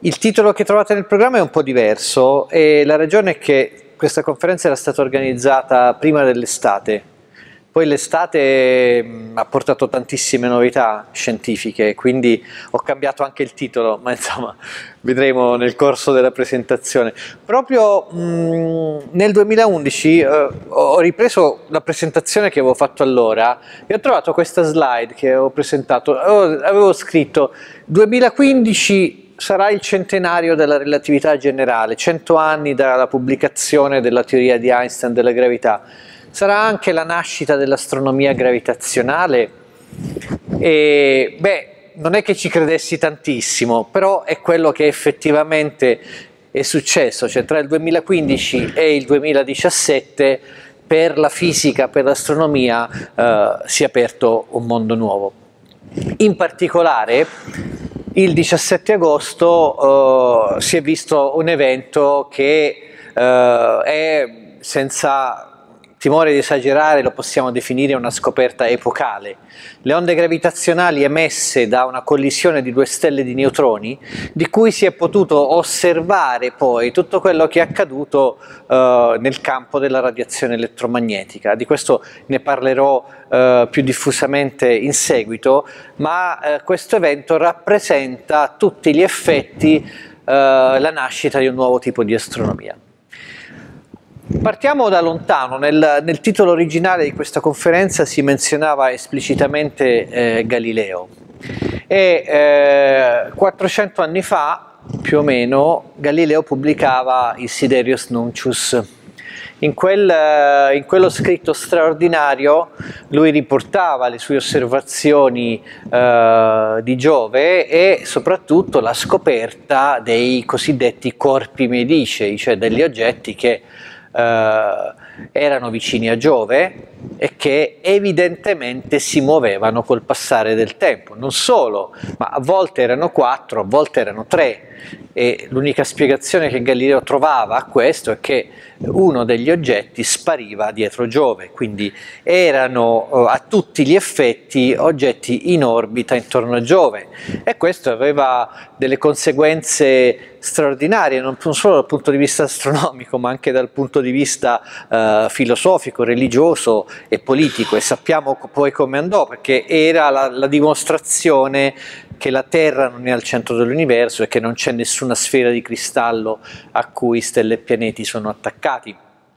Il titolo che trovate nel programma è un po' diverso e la ragione è che questa conferenza era stata organizzata prima dell'estate. Poi l'estate ha portato tantissime novità scientifiche, quindi ho cambiato anche il titolo, ma insomma vedremo nel corso della presentazione. Proprio nel 2011 ho ripreso la presentazione che avevo fatto allora e ho trovato questa slide che avevo presentato. Avevo scritto 2015 sarà il centenario della relatività generale, 100 anni dalla pubblicazione della teoria di Einstein della gravità. Sarà anche la nascita dell'astronomia gravitazionale e non è che ci credessi tantissimo, però è quello che effettivamente è successo, cioè tra il 2015 e il 2017 per la fisica, per l'astronomia si è aperto un mondo nuovo. In particolare il 17 agosto si è visto un evento che è, senza timore di esagerare, lo possiamo definire una scoperta epocale. Le onde gravitazionali emesse da una collisione di due stelle di neutroni, di cui si è potuto osservare poi tutto quello che è accaduto nel campo della radiazione elettromagnetica. Di questo ne parlerò più diffusamente in seguito, ma questo evento rappresenta a tutti gli effetti la nascita di un nuovo tipo di astronomia. Partiamo da lontano. Nel titolo originale di questa conferenza si menzionava esplicitamente Galileo e 400 anni fa, più o meno, Galileo pubblicava il Sidereus Nuncius. In quello scritto straordinario lui riportava le sue osservazioni di Giove e soprattutto la scoperta dei cosiddetti corpi medicei, cioè degli oggetti che erano vicini a Giove e che evidentemente si muovevano col passare del tempo. Non solo, ma a volte erano 4, a volte erano 3 e l'unica spiegazione che Galileo trovava a questo è che uno degli oggetti spariva dietro Giove, quindi erano a tutti gli effetti oggetti in orbita intorno a Giove e questo aveva delle conseguenze straordinarie non solo dal punto di vista astronomico ma anche dal punto di vista filosofico, religioso e politico, e sappiamo poi come andò, perché era la dimostrazione che la Terra non è al centro dell'universo e che non c'è nessuna sfera di cristallo a cui stelle e pianeti sono attaccati.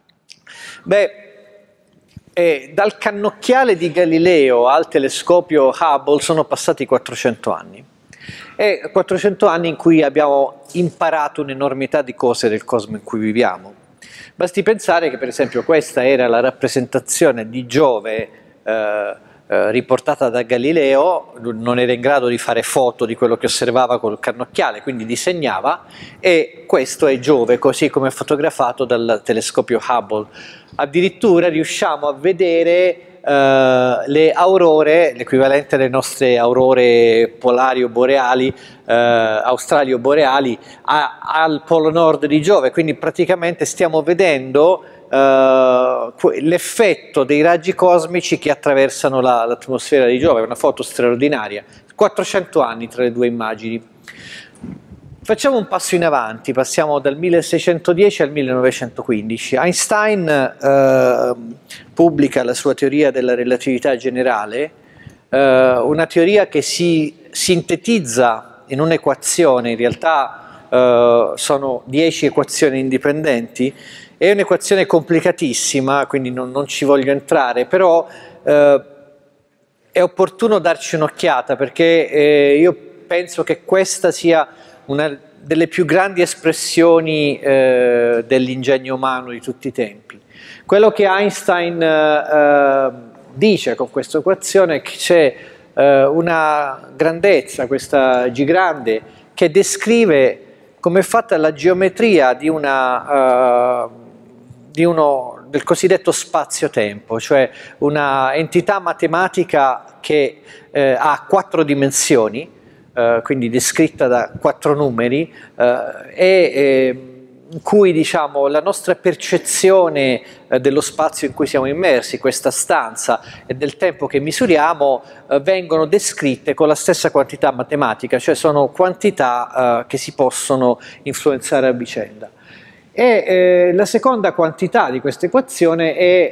Dal cannocchiale di Galileo al telescopio Hubble sono passati 400 anni. E 400 anni in cui abbiamo imparato un'enormità di cose del cosmo in cui viviamo. Basti pensare che per esempio questa era la rappresentazione di Giove riportata da Galileo, non era in grado di fare foto di quello che osservava col cannocchiale, quindi disegnava, e questo è Giove così come fotografato dal telescopio Hubble. Addirittura riusciamo a vedere le aurore, l'equivalente alle nostre aurore polari o boreali, australi o boreali, al polo nord di Giove, quindi praticamente stiamo vedendo l'effetto dei raggi cosmici che attraversano l'atmosfera di Giove. È una foto straordinaria, 400 anni tra le due immagini. Facciamo un passo in avanti, passiamo dal 1610 al 1915. Einstein pubblica la sua teoria della relatività generale, una teoria che si sintetizza in un'equazione, in realtà sono 10 equazioni indipendenti, è un'equazione complicatissima, quindi non ci voglio entrare, però è opportuno darci un'occhiata perché io penso che questa sia una delle più grandi espressioni dell'ingegno umano di tutti i tempi. Quello che Einstein dice con questa equazione è che c'è una grandezza, questa G grande, che descrive come è fatta la geometria del cosiddetto spazio-tempo, cioè una entità matematica che ha 4 dimensioni, quindi descritta da 4 numeri, in cui diciamo, la nostra percezione dello spazio in cui siamo immersi, questa stanza e del tempo che misuriamo, vengono descritte con la stessa quantità matematica, cioè sono quantità che si possono influenzare a vicenda. E la seconda quantità di questa equazione è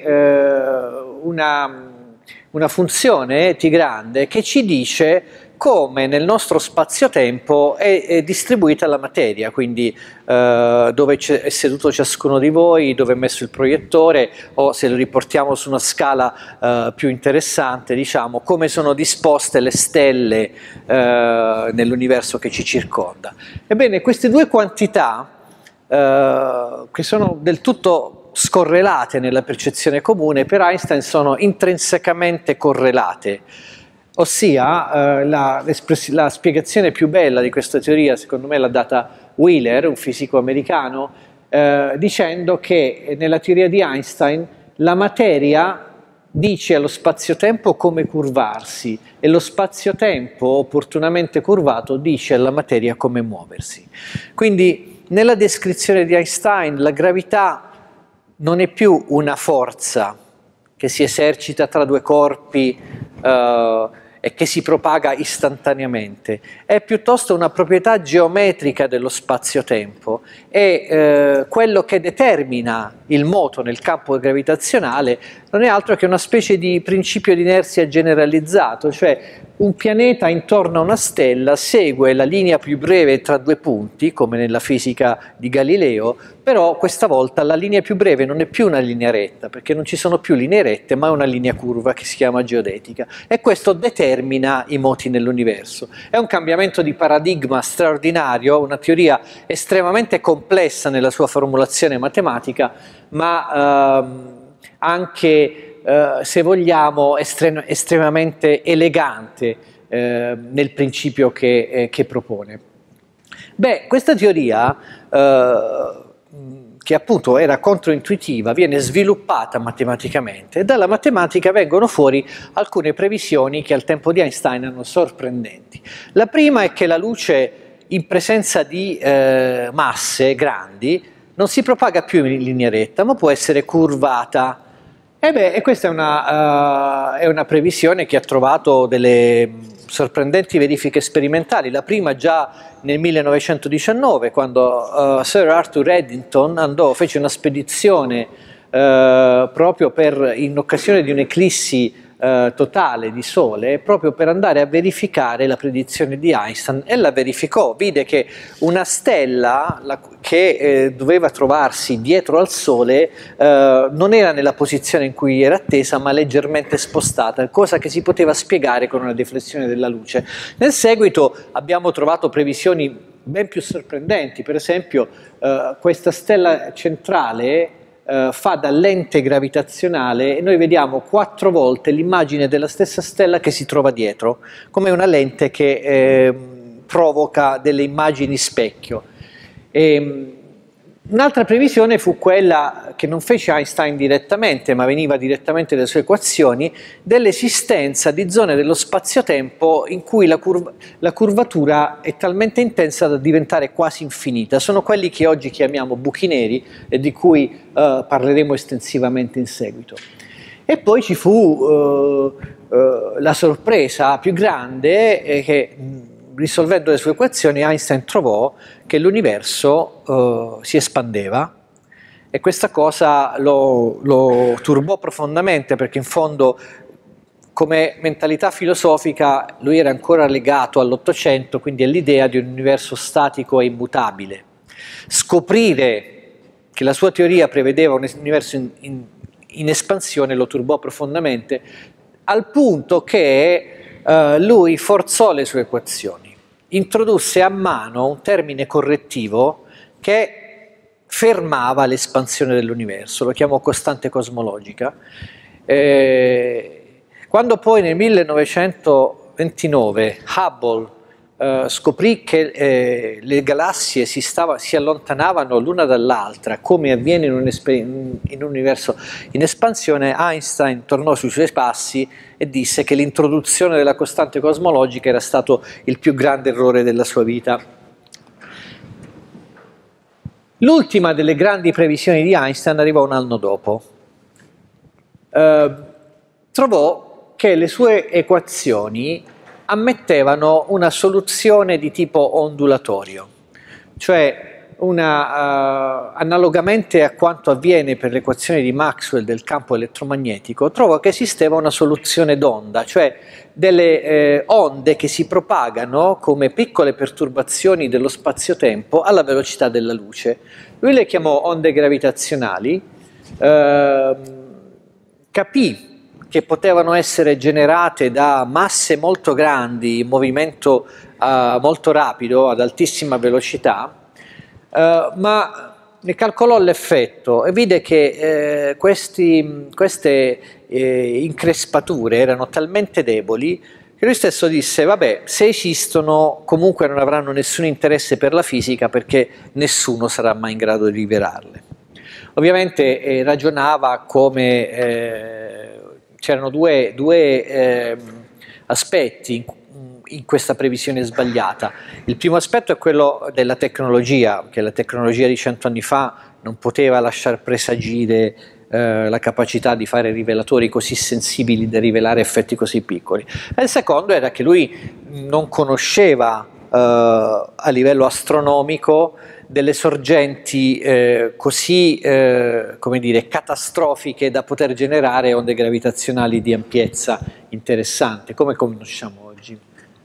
una funzione t grande che ci dice come nel nostro spazio-tempo è distribuita la materia, quindi dove è seduto ciascuno di voi, dove è messo il proiettore, o se lo riportiamo su una scala più interessante, diciamo, come sono disposte le stelle nell'universo che ci circonda. Ebbene, queste due quantità, che sono del tutto scorrelate nella percezione comune, per Einstein sono intrinsecamente correlate. Ossia, la spiegazione più bella di questa teoria, secondo me, l'ha data Wheeler, un fisico americano, dicendo che nella teoria di Einstein la materia dice allo spazio-tempo come curvarsi e lo spazio-tempo opportunamente curvato dice alla materia come muoversi. Quindi nella descrizione di Einstein la gravità non è più una forza che si esercita tra due corpi e che si propaga istantaneamente, è piuttosto una proprietà geometrica dello spazio-tempo, e quello che determina il moto nel campo gravitazionale non è altro che una specie di principio di inerzia generalizzato, cioè un pianeta intorno a una stella segue la linea più breve tra due punti, come nella fisica di Galileo, però questa volta la linea più breve non è più una linea retta, perché non ci sono più linee rette, ma è una linea curva che si chiama geodetica, e questo determina i moti nell'universo. È un cambiamento di paradigma straordinario, una teoria estremamente complessa nella sua formulazione matematica, ma anche se vogliamo, estremamente elegante nel principio che propone. Beh, questa teoria, che appunto era controintuitiva, viene sviluppata matematicamente, e dalla matematica vengono fuori alcune previsioni che al tempo di Einstein erano sorprendenti. La prima è che la luce in presenza di masse grandi non si propaga più in linea retta, ma può essere curvata. E questa è una previsione che ha trovato delle sorprendenti verifiche sperimentali. La prima già nel 1919, quando Sir Arthur Eddington fece una spedizione proprio in occasione di un'eclissi totale di Sole, proprio per andare a verificare la predizione di Einstein, e la verificò. Vide che una stella che doveva trovarsi dietro al Sole non era nella posizione in cui era attesa, ma leggermente spostata, cosa che si poteva spiegare con una deflessione della luce. Nel seguito abbiamo trovato previsioni ben più sorprendenti. Per esempio questa stella centrale fa da lente gravitazionale, e noi vediamo 4 volte l'immagine della stessa stella che si trova dietro, come una lente che provoca delle immagini specchio. Un'altra previsione fu quella che non fece Einstein direttamente, ma veniva direttamente dalle sue equazioni, dell'esistenza di zone dello spazio-tempo in cui la curvatura è talmente intensa da diventare quasi infinita. Sono quelli che oggi chiamiamo buchi neri e di cui parleremo estensivamente in seguito. E poi ci fu la sorpresa più grande che, risolvendo le sue equazioni, Einstein trovò che l'universo si espandeva, e questa cosa lo turbò profondamente, perché in fondo, come mentalità filosofica, lui era ancora legato all'Ottocento, quindi all'idea di un universo statico e immutabile. Scoprire che la sua teoria prevedeva un universo in espansione lo turbò profondamente, al punto che lui forzò le sue equazioni, introdusse a mano un termine correttivo che fermava l'espansione dell'universo, lo chiamò costante cosmologica. Quando poi nel 1929 Hubble scoprì che le galassie si allontanavano l'una dall'altra, come avviene in un universo in espansione, Einstein tornò sui suoi passi e disse che l'introduzione della costante cosmologica era stato il più grande errore della sua vita. L'ultima delle grandi previsioni di Einstein arrivò un anno dopo. Trovò che le sue equazioni ammettevano una soluzione di tipo ondulatorio, cioè analogamente a quanto avviene per l'equazione di Maxwell del campo elettromagnetico, trovò che esisteva una soluzione d'onda, cioè delle onde che si propagano come piccole perturbazioni dello spazio-tempo alla velocità della luce. Lui le chiamò onde gravitazionali, capì che potevano essere generate da masse molto grandi in movimento molto rapido, ad altissima velocità, ma ne calcolò l'effetto e vide che queste increspature erano talmente deboli che lui stesso disse: vabbè, se esistono comunque non avranno nessun interesse per la fisica, perché nessuno sarà mai in grado di rivelarle. Ovviamente ragionava come c'erano due aspetti in questa previsione sbagliata. Il primo aspetto è quello della tecnologia, che la tecnologia di 100 anni fa non poteva lasciar presagire la capacità di fare rivelatori così sensibili da rivelare effetti così piccoli. E il secondo era che lui non conosceva a livello astronomico delle sorgenti così come dire, catastrofiche da poter generare onde gravitazionali di ampiezza interessante, come conosciamo oggi.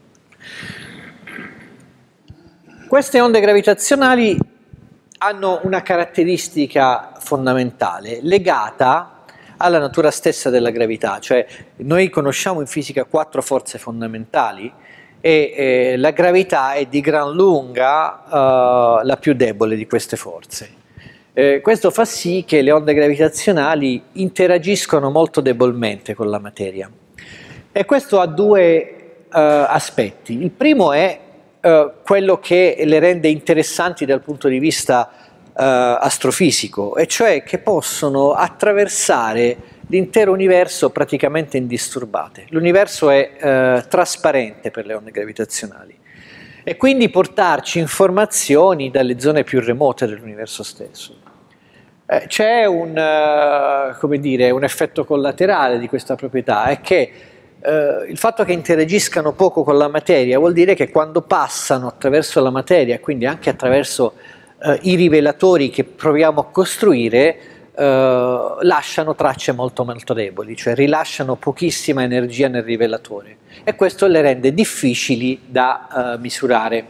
Queste onde gravitazionali hanno una caratteristica fondamentale legata alla natura stessa della gravità, cioè noi conosciamo in fisica 4 forze fondamentali e la gravità è di gran lunga la più debole di queste forze. Questo fa sì che le onde gravitazionali interagiscono molto debolmente con la materia, e questo ha 2 aspetti. Il primo è quello che le rende interessanti dal punto di vista astrofisico, e cioè che possono attraversare l'intero universo praticamente indisturbate. L'universo è trasparente per le onde gravitazionali e quindi portarci informazioni dalle zone più remote dell'universo stesso. C'è come dire, un effetto collaterale di questa proprietà, è che il fatto che interagiscano poco con la materia vuol dire che quando passano attraverso la materia, quindi anche attraverso i rivelatori che proviamo a costruire, lasciano tracce molto molto deboli, cioè rilasciano pochissima energia nel rivelatore, e questo le rende difficili da misurare.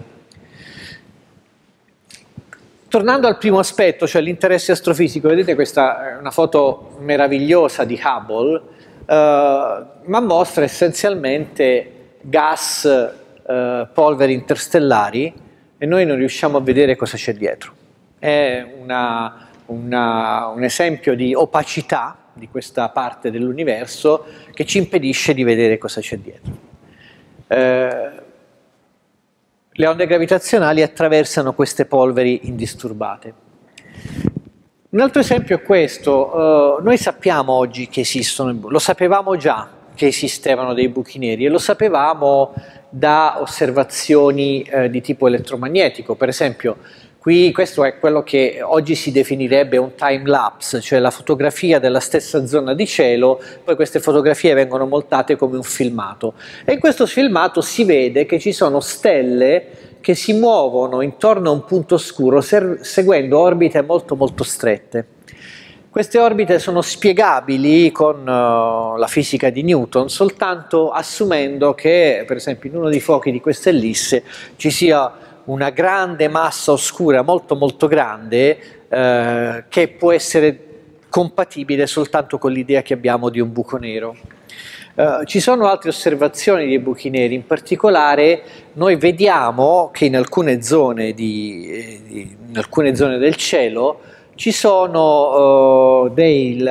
Tornando al primo aspetto, cioè l'interesse astrofisico, vedete questa è una foto meravigliosa di Hubble, ma mostra essenzialmente gas, polveri interstellari, e noi non riusciamo a vedere cosa c'è dietro. È un esempio di opacità di questa parte dell'universo che ci impedisce di vedere cosa c'è dietro. Le onde gravitazionali attraversano queste polveri indisturbate. Un altro esempio è questo. Noi sappiamo oggi che esistono, lo sapevamo già che esistevano dei buchi neri, e lo sapevamo da osservazioni di tipo elettromagnetico. Per esempio, qui questo è quello che oggi si definirebbe un time lapse, cioè la fotografia della stessa zona di cielo, poi queste fotografie vengono montate come un filmato, e in questo filmato si vede che ci sono stelle che si muovono intorno a un punto oscuro seguendo orbite molto molto strette. Queste orbite sono spiegabili con la fisica di Newton soltanto assumendo che, per esempio, in uno dei fuochi di questa ellisse ci sia una grande massa oscura molto molto grande che può essere compatibile soltanto con l'idea che abbiamo di un buco nero. Ci sono altre osservazioni dei buchi neri, in particolare noi vediamo che in alcune zone del cielo ci sono dei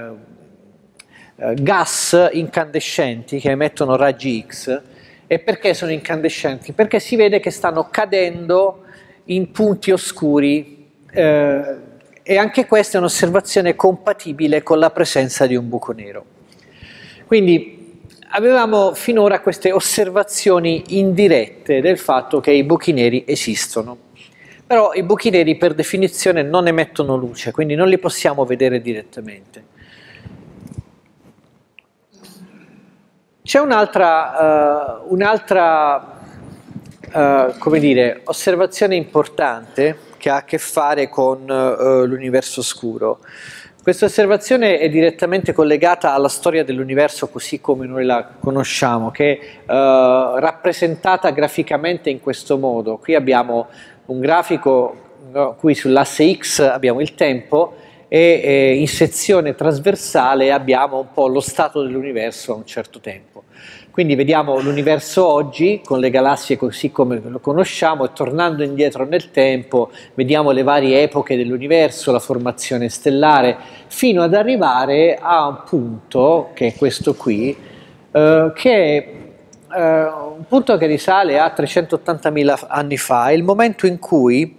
gas incandescenti che emettono raggi X. E perché sono incandescenti? Perché si vede che stanno cadendo in punti oscuri, e anche questa è un'osservazione compatibile con la presenza di un buco nero. Quindi avevamo finora queste osservazioni indirette del fatto che i buchi neri esistono. però i buchi neri per definizione non emettono luce, quindi non li possiamo vedere direttamente. C'è un'altra come dire, osservazione importante che ha a che fare con l'universo scuro. Questa osservazione è direttamente collegata alla storia dell'universo così come noi la conosciamo, che è rappresentata graficamente in questo modo. Qui abbiamo un grafico, qui sull'asse X abbiamo il tempo e in sezione trasversale abbiamo un po' lo stato dell'universo a un certo tempo. Quindi vediamo l'universo oggi con le galassie così come lo conosciamo e tornando indietro nel tempo vediamo le varie epoche dell'universo, la formazione stellare, fino ad arrivare a un punto, che è questo qui, che è un punto che risale a 380.000 anni fa, è il momento in cui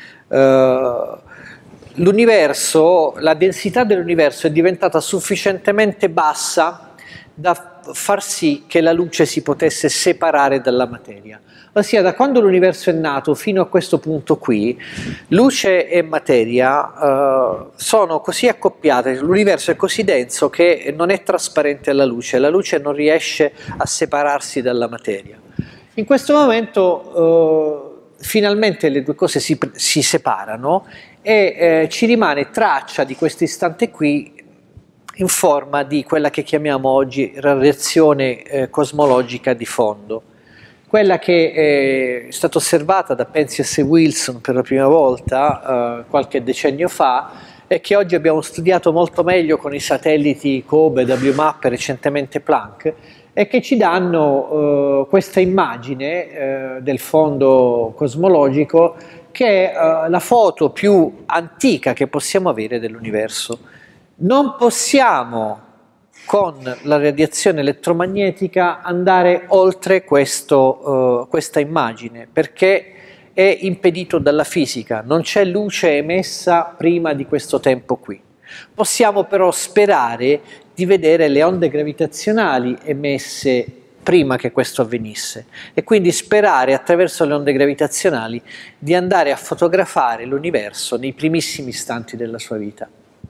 l'universo, la densità dell'universo è diventata sufficientemente bassa da far sì che la luce si potesse separare dalla materia. Ossia, da quando l'universo è nato fino a questo punto qui, luce e materia sono così accoppiate, l'universo è così denso che non è trasparente alla luce, la luce non riesce a separarsi dalla materia. In questo momento finalmente le due cose si separano e ci rimane traccia di questo istante qui in forma di quella che chiamiamo oggi radiazione cosmologica di fondo, quella che è stata osservata da Penzias e Wilson per la prima volta qualche decennio fa e che oggi abbiamo studiato molto meglio con i satelliti COBE, WMAP e recentemente Planck, e che ci danno questa immagine del fondo cosmologico che è la foto più antica che possiamo avere dell'universo. Non possiamo con la radiazione elettromagnetica andare oltre questa immagine perché è impedito dalla fisica, non c'è luce emessa prima di questo tempo qui. Possiamo però sperare di vedere le onde gravitazionali emesse prima che questo avvenisse e quindi sperare attraverso le onde gravitazionali di andare a fotografare l'universo nei primissimi istanti della sua vita.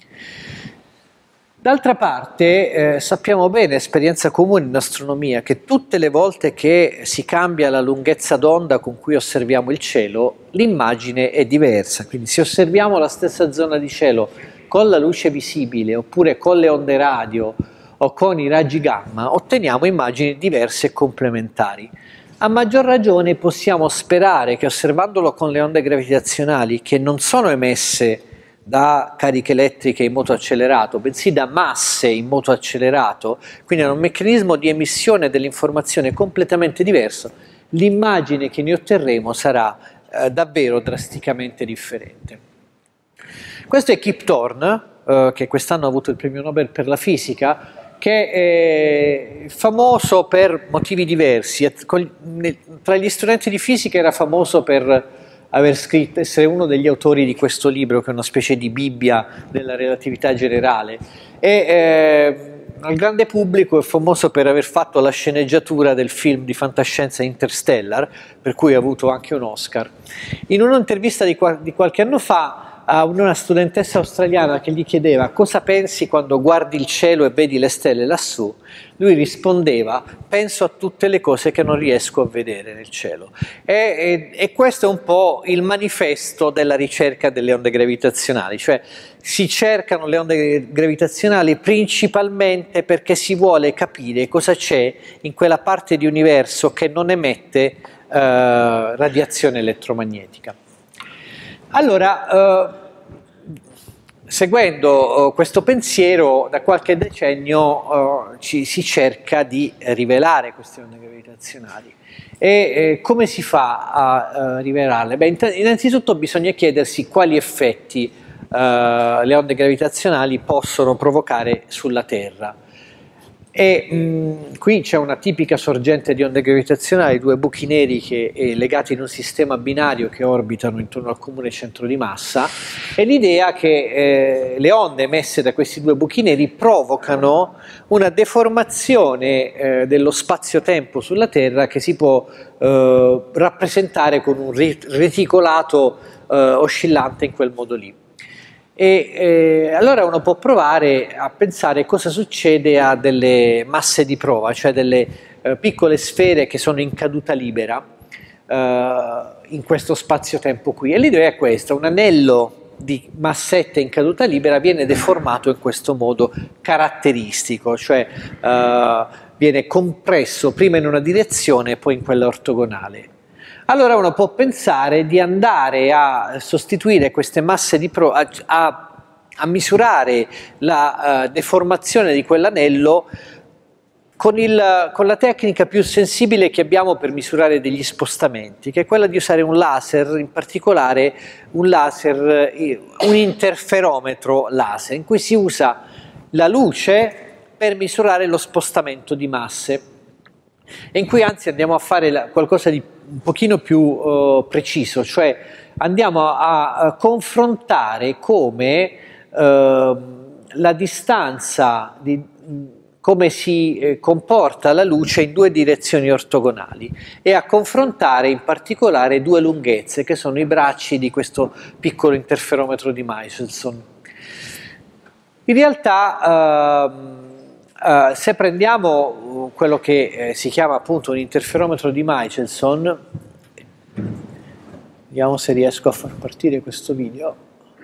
D'altra parte sappiamo bene, esperienza comune in astronomia, che tutte le volte che si cambia la lunghezza d'onda con cui osserviamo il cielo, l'immagine è diversa. Quindi se osserviamo la stessa zona di cielo con la luce visibile oppure con le onde radio o con i raggi gamma, otteniamo immagini diverse e complementari. A maggior ragione possiamo sperare che osservandolo con le onde gravitazionali, che non sono emesse da cariche elettriche in moto accelerato, bensì da masse in moto accelerato, quindi è un meccanismo di emissione dell'informazione completamente diverso, l'immagine che ne otterremo sarà davvero drasticamente differente. Questo è Kip Thorne, che quest'anno ha avuto il premio Nobel per la fisica, che è famoso per motivi diversi. Tra gli studenti di fisica era famoso per aver scritto, essere uno degli autori di questo libro che è una specie di Bibbia della relatività generale e al grande pubblico è famoso per aver fatto la sceneggiatura del film di fantascienza Interstellar, per cui ha avuto anche un Oscar. In un'intervista di qualche anno fa a una studentessa australiana che gli chiedeva cosa pensi quando guardi il cielo e vedi le stelle lassù, lui rispondeva: penso a tutte le cose che non riesco a vedere nel cielo. E questo è un po' il manifesto della ricerca delle onde gravitazionali, cioè si cercano le onde gravitazionali principalmente perché si vuole capire cosa c'è in quella parte di universo che non emette radiazione elettromagnetica. Allora, seguendo questo pensiero, da qualche decennio si cerca di rivelare queste onde gravitazionali. E come si fa a rivelarle? Beh, innanzitutto bisogna chiedersi quali effetti le onde gravitazionali possono provocare sulla Terra. E qui c'è una tipica sorgente di onde gravitazionali, due buchi neri legati in un sistema binario che orbitano intorno al comune centro di massa, e l'idea che le onde emesse da questi due buchi neri provocano una deformazione dello spazio-tempo sulla Terra che si può rappresentare con un reticolato oscillante in quel modo lì. Allora uno può provare a pensare cosa succede a delle masse di prova, cioè delle piccole sfere che sono in caduta libera in questo spazio-tempo qui. E l'idea è questa: un anello di massette in caduta libera viene deformato in questo modo caratteristico, cioè viene compresso prima in una direzione e poi in quella ortogonale. Allora uno può pensare di andare a sostituire queste masse di prova, a misurare la deformazione di quell'anello con la tecnica più sensibile che abbiamo per misurare degli spostamenti, che è quella di usare un laser, in particolare un interferometro laser, in cui si usa la luce per misurare lo spostamento di masse, e in cui anzi andiamo a fare qualcosa di un pochino più preciso, cioè andiamo a confrontare come la distanza come si comporta la luce in due direzioni ortogonali, e a confrontare in particolare due lunghezze che sono i bracci di questo piccolo interferometro di Michelson. In realtà se prendiamo quello che si chiama appunto un interferometro di Michelson, vediamo se riesco a far partire questo video.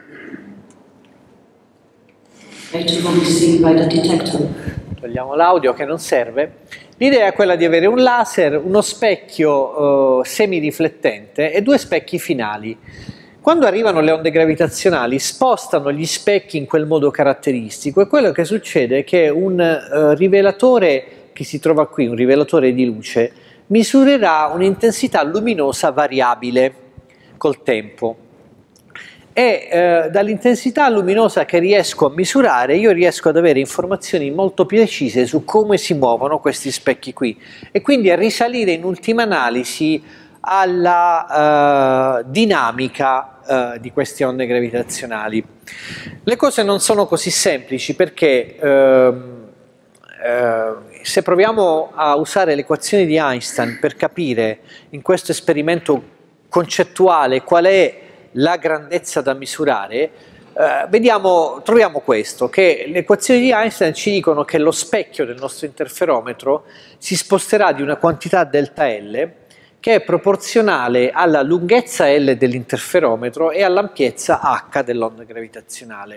Togliamo l'audio che non serve. L'idea è quella di avere un laser, uno specchio semiriflettente e due specchi finali. Quando arrivano le onde gravitazionali spostano gli specchi in quel modo caratteristico, e quello che succede è che un rivelatore che si trova qui, un rivelatore di luce, misurerà un'intensità luminosa variabile col tempo. E dall'intensità luminosa che riesco a misurare io riesco ad avere informazioni molto precise su come si muovono questi specchi qui, e quindi a risalire in ultima analisi alla dinamica di queste onde gravitazionali. Le cose non sono così semplici, perché se proviamo a usare le equazioni di Einstein per capire in questo esperimento concettuale qual è la grandezza da misurare, troviamo questo, che le equazioni di Einstein ci dicono che lo specchio del nostro interferometro si sposterà di una quantità delta L che è proporzionale alla lunghezza L dell'interferometro e all'ampiezza H dell'onda gravitazionale.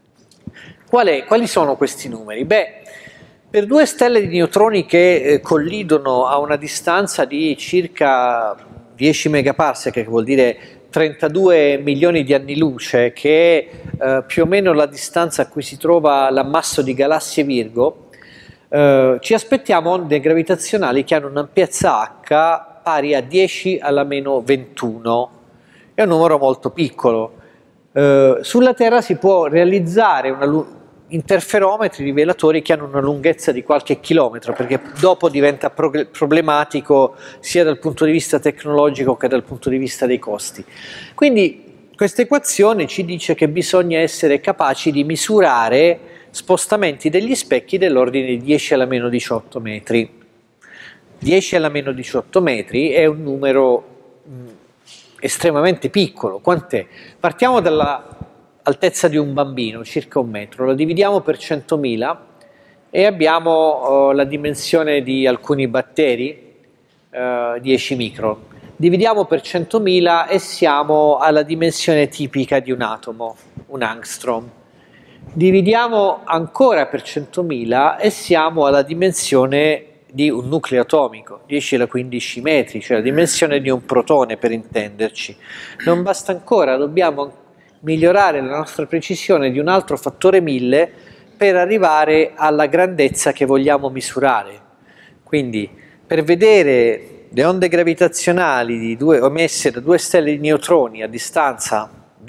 Quali sono questi numeri? Beh, per due stelle di neutroni che collidono a una distanza di circa 10 megaparsec, che vuol dire 32 milioni di anni luce, che è più o meno la distanza a cui si trova l'ammasso di galassie Virgo, ci aspettiamo onde gravitazionali che hanno un'ampiezza H pari a 10 alla meno 21, è un numero molto piccolo. Sulla Terra si può realizzare interferometri rivelatori che hanno una lunghezza di qualche chilometro, perché dopo diventa problematico sia dal punto di vista tecnologico che dal punto di vista dei costi. Quindi questa equazione ci dice che bisogna essere capaci di misurare spostamenti degli specchi dell'ordine di 10 alla meno 18 metri. 10 alla meno 18 metri è un numero estremamente piccolo. Quant'è? Partiamo dall'altezza di un bambino, circa 1 metro, lo dividiamo per 100.000 e abbiamo la dimensione di alcuni batteri, 10 micron. Dividiamo per 100.000 e siamo alla dimensione tipica di un atomo, un angstrom. Dividiamo ancora per 100.000 e siamo alla dimensione di un nucleo atomico, 10 alla 15 metri, cioè la dimensione di un protone, per intenderci. Non basta ancora, dobbiamo migliorare la nostra precisione di un altro fattore 1000 per arrivare alla grandezza che vogliamo misurare. Quindi per vedere le onde gravitazionali emesse da due stelle di neutroni a distanza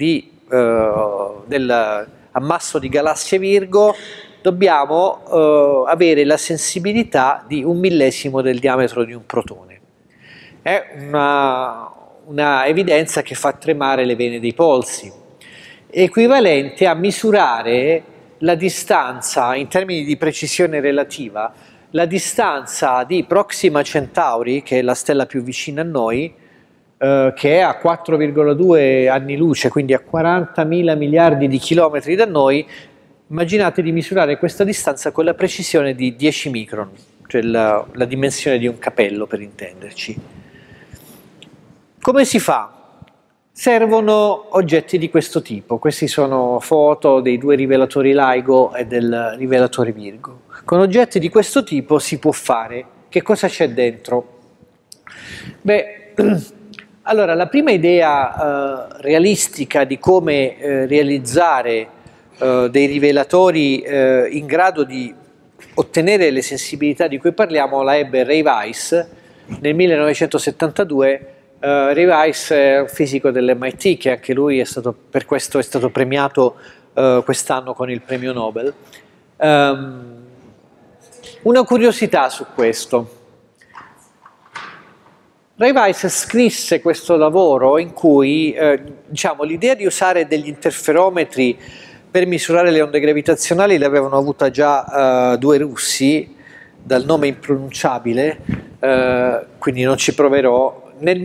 dell'ammasso di galassie Virgo, dobbiamo avere la sensibilità di 1/1000 del diametro di un protone. È una evidenza che fa tremare le vene dei polsi, equivalente a misurare la distanza, in termini di precisione relativa, la distanza di Proxima Centauri, che è la stella più vicina a noi, che è a 4,2 anni luce, quindi a 40.000 miliardi di chilometri da noi, immaginate di misurare questa distanza con la precisione di 10 micron, cioè la dimensione di un capello per intenderci. Come si fa? Servono oggetti di questo tipo. Questi sono foto dei due rivelatori LIGO e del rivelatore Virgo. Con oggetti di questo tipo si può fare. Che cosa c'è dentro? Beh, allora la prima idea realistica di come realizzare dei rivelatori in grado di ottenere le sensibilità di cui parliamo la ebbe Ray Weiss nel 1972. Ray Weiss è un fisico dell'MIT che anche lui per questo è stato premiato quest'anno con il premio Nobel. Una curiosità su questo. Ray Weiss scrisse questo lavoro in cui diciamo, l'idea di usare degli interferometri per misurare le onde gravitazionali l'avevano avuta già due russi dal nome impronunciabile, quindi non ci proverò, nel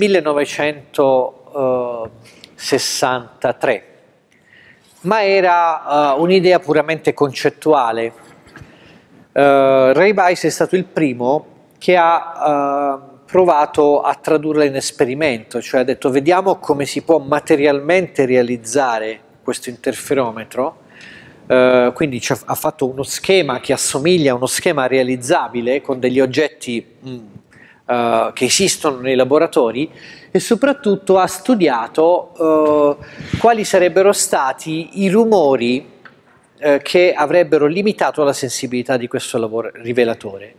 1963, ma era un'idea puramente concettuale. Ray Weiss è stato il primo che ha provato a tradurla in esperimento, cioè ha detto vediamo come si può materialmente realizzare questo interferometro, quindi ha fatto uno schema che assomiglia a uno schema realizzabile con degli oggetti che esistono nei laboratori e soprattutto ha studiato quali sarebbero stati i rumori che avrebbero limitato la sensibilità di questo rivelatore.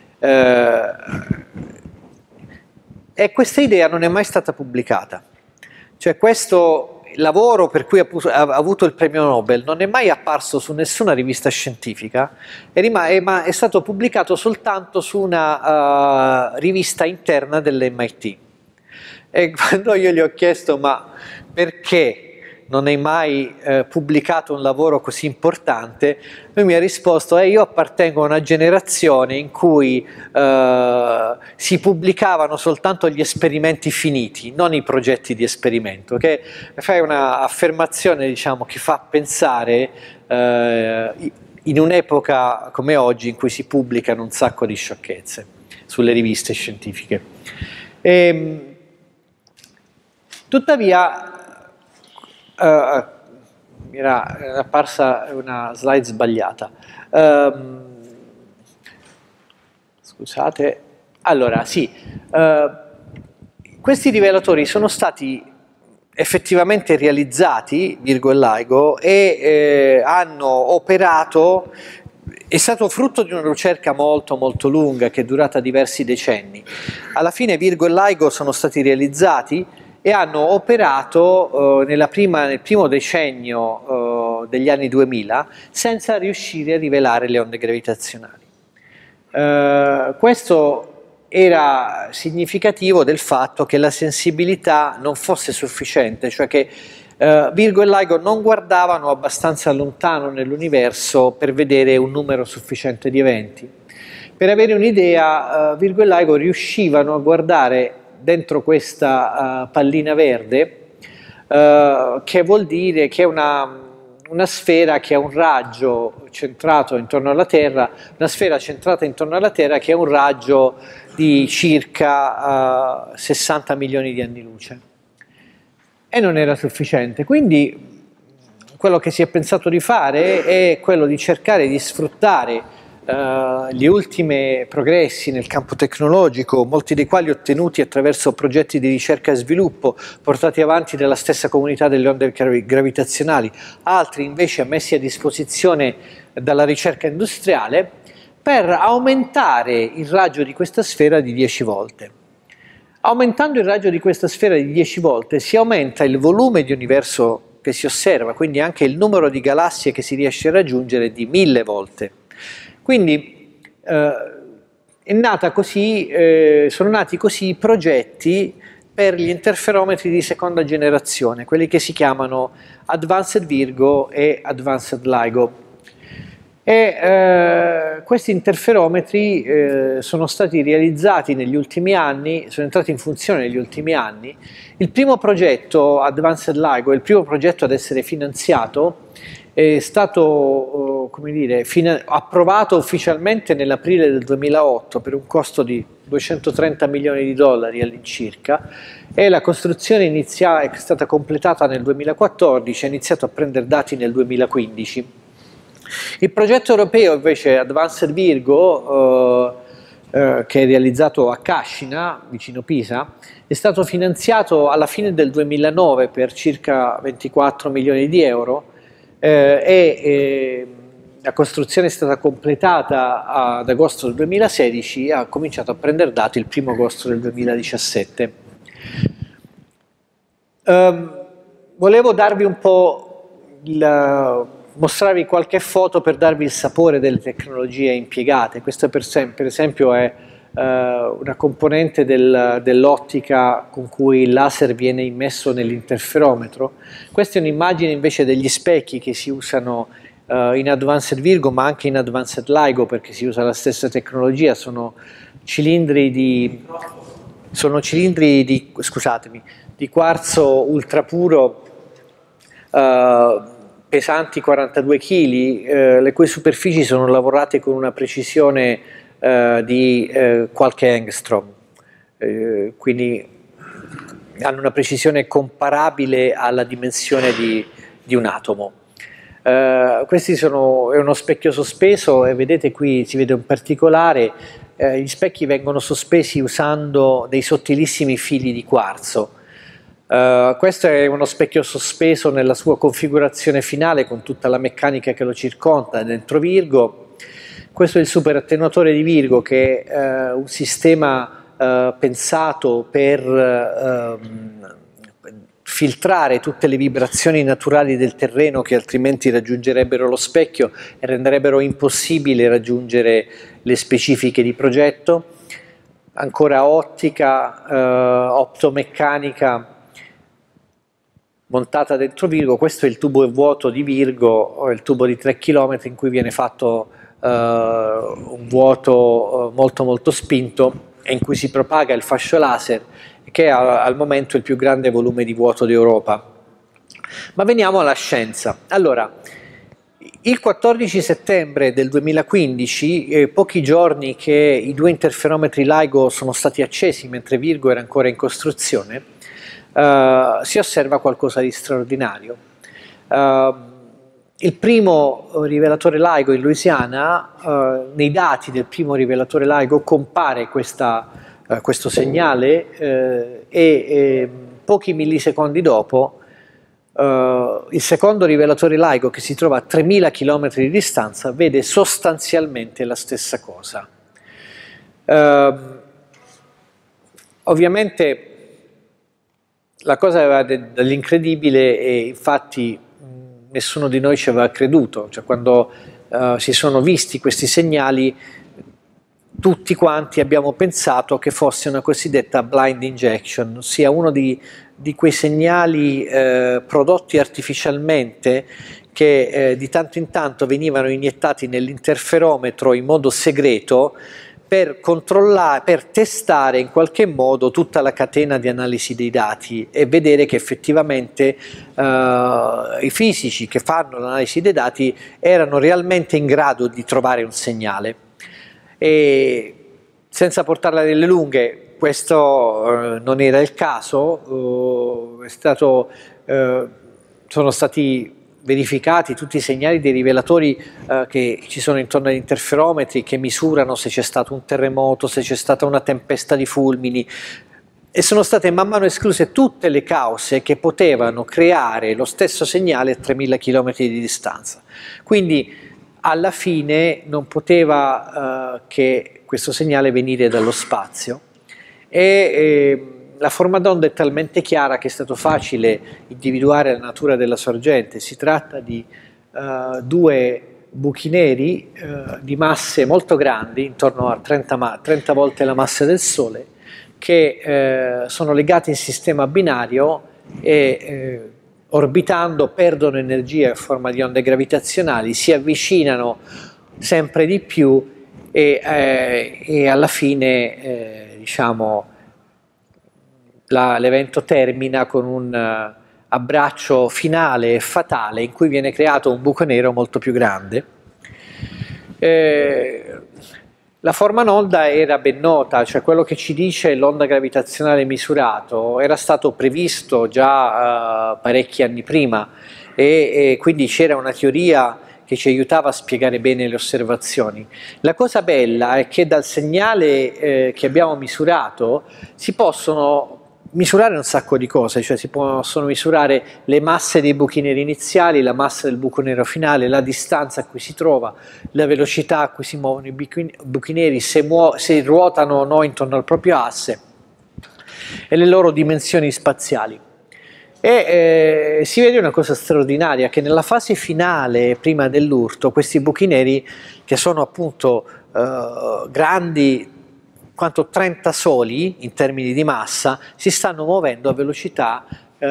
E questa idea non è mai stata pubblicata, cioè questo lavoro per cui ha avuto il premio Nobel non è mai apparso su nessuna rivista scientifica, ma è stato pubblicato soltanto su una rivista interna dell'MIT. E quando io gli ho chiesto ma perché non hai mai pubblicato un lavoro così importante, lui mi ha risposto io appartengo a una generazione in cui si pubblicavano soltanto gli esperimenti finiti, non i progetti di esperimento, che fai un'affermazione diciamo, che fa pensare in un'epoca come oggi in cui si pubblicano un sacco di sciocchezze sulle riviste scientifiche. Tuttavia mi era apparsa una slide sbagliata. Scusate. Allora, sì, questi rivelatori sono stati effettivamente realizzati, Virgo e LIGO, e hanno operato, è stato frutto di una ricerca molto molto lunga che è durata diversi decenni. Alla fine Virgo e LIGO sono stati realizzati e hanno operato nel primo decennio degli anni 2000 senza riuscire a rivelare le onde gravitazionali. Questo era significativo del fatto che la sensibilità non fosse sufficiente, cioè che Virgo e LIGO non guardavano abbastanza lontano nell'universo per vedere un numero sufficiente di eventi. Per avere un'idea, Virgo e LIGO riuscivano a guardare dentro questa pallina verde, che vuol dire che è una sfera che ha un raggio centrato intorno alla Terra, una sfera centrata intorno alla Terra che ha un raggio di circa 60 milioni di anni luce. E non era sufficiente, quindi quello che si è pensato di fare è quello di cercare di sfruttare gli ultimi progressi nel campo tecnologico, molti dei quali ottenuti attraverso progetti di ricerca e sviluppo portati avanti dalla stessa comunità delle onde gravitazionali, altri invece messi a disposizione dalla ricerca industriale, per aumentare il raggio di questa sfera di 10 volte. Aumentando il raggio di questa sfera di 10 volte si aumenta il volume di universo che si osserva, quindi anche il numero di galassie che si riesce a raggiungere di 1000 volte. Quindi sono nati così i progetti per gli interferometri di seconda generazione, quelli che si chiamano Advanced Virgo e Advanced LIGO. Questi interferometri sono stati realizzati negli ultimi anni, sono entrati in funzione negli ultimi anni. Il primo progetto Advanced LIGO, il primo progetto ad essere finanziato, è stato come dire, approvato ufficialmente nell'aprile del 2008 per un costo di 230 milioni di dollari all'incirca, e la costruzione è stata completata nel 2014 e ha iniziato a prendere dati nel 2015. Il progetto europeo invece Advanced Virgo, che è realizzato a Cascina, vicino Pisa, è stato finanziato alla fine del 2009 per circa 24 milioni di euro la costruzione è stata completata ad agosto del 2016 e ha cominciato a prendere dati il 1° agosto del 2017. Volevo darvi un po' mostrarvi qualche foto per darvi il sapore delle tecnologie impiegate. Questa per esempio è una componente dell'ottica con cui il laser viene immesso nell'interferometro. Questa è un'immagine invece degli specchi che si usano in Advanced Virgo, ma anche in Advanced LIGO, perché si usa la stessa tecnologia. Sono cilindri di quarzo ultrapuro pesanti 42 kg, le cui superfici sono lavorate con una precisione di qualche angstrom, quindi hanno una precisione comparabile alla dimensione di un atomo. È uno specchio sospeso e vedete qui si vede un particolare. Gli specchi vengono sospesi usando dei sottilissimi fili di quarzo. Questo è uno specchio sospeso nella sua configurazione finale con tutta la meccanica che lo circonda dentro Virgo. Questo è il super attenuatore di Virgo, che è un sistema pensato per filtrare tutte le vibrazioni naturali del terreno che altrimenti raggiungerebbero lo specchio e renderebbero impossibile raggiungere le specifiche di progetto. Ancora ottica, optomeccanica montata dentro Virgo. Questo è il tubo vuoto di Virgo, il tubo di 3 km in cui viene fatto un vuoto molto spinto e in cui si propaga il fascio laser, che ha al momento il più grande volume di vuoto d'Europa. Ma veniamo alla scienza. Allora, il 14 settembre del 2015, pochi giorni che i 2 interferometri LIGO sono stati accesi mentre Virgo era ancora in costruzione, si osserva qualcosa di straordinario. Il primo rivelatore LIGO in Louisiana, nei dati del primo rivelatore LIGO compare questo segnale e pochi millisecondi dopo il secondo rivelatore LIGO, che si trova a 3000 km di distanza, vede sostanzialmente la stessa cosa. Ovviamente la cosa aveva dell'incredibile e infatti nessuno di noi ci aveva creduto, cioè quando si sono visti questi segnali tutti quanti abbiamo pensato che fosse una cosiddetta blind injection, ossia uno di quei segnali prodotti artificialmente che di tanto in tanto venivano iniettati nell'interferometro in modo segreto per controllare, per testare in qualche modo tutta la catena di analisi dei dati e vedere che effettivamente i fisici che fanno l'analisi dei dati erano realmente in grado di trovare un segnale. E senza portarla nelle lunghe, questo non era il caso, sono stati verificati tutti i segnali dei rivelatori che ci sono intorno agli interferometri, che misurano se c'è stato un terremoto, se c'è stata una tempesta di fulmini, e sono state man mano escluse tutte le cause che potevano creare lo stesso segnale a 3000 km di distanza. Quindi alla fine non poteva che questo segnale venire dallo spazio la forma d'onda è talmente chiara che è stato facile individuare la natura della sorgente. Si tratta di 2 buchi neri di masse molto grandi, intorno a 30 volte la massa del Sole, che sono legati in sistema binario e orbitando perdono energia in forma di onde gravitazionali, si avvicinano sempre di più e alla fine diciamo, l'evento termina con un abbraccio finale e fatale in cui viene creato un buco nero molto più grande. La forma d'onda era ben nota, cioè quello che ci dice l'onda gravitazionale misurato era stato previsto già parecchi anni prima e quindi c'era una teoria che ci aiutava a spiegare bene le osservazioni. La cosa bella è che dal segnale che abbiamo misurato si possono misurare un sacco di cose, cioè si possono misurare le masse dei buchi neri iniziali, la massa del buco nero finale, la distanza a cui si trova, la velocità a cui si muovono i buchi neri, se ruotano o no intorno al proprio asse e le loro dimensioni spaziali. E si vede una cosa straordinaria, che nella fase finale, prima dell'urto, questi buchi neri, che sono appunto grandi quanto 30 soli in termini di massa, si stanno muovendo a velocità